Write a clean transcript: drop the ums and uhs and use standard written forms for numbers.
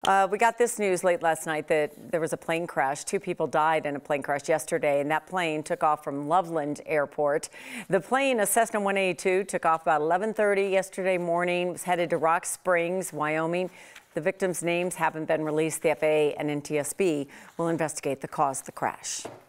We got this news late last night that there was a plane crash. 2 people died in a plane crash yesterday, and that plane took off from Loveland Airport. The plane, a Cessna 182, took off about 11:30 yesterday morning, was headed to Rock Springs, Wyoming. The victims' names haven't been released. The FAA and NTSB will investigate the cause of the crash.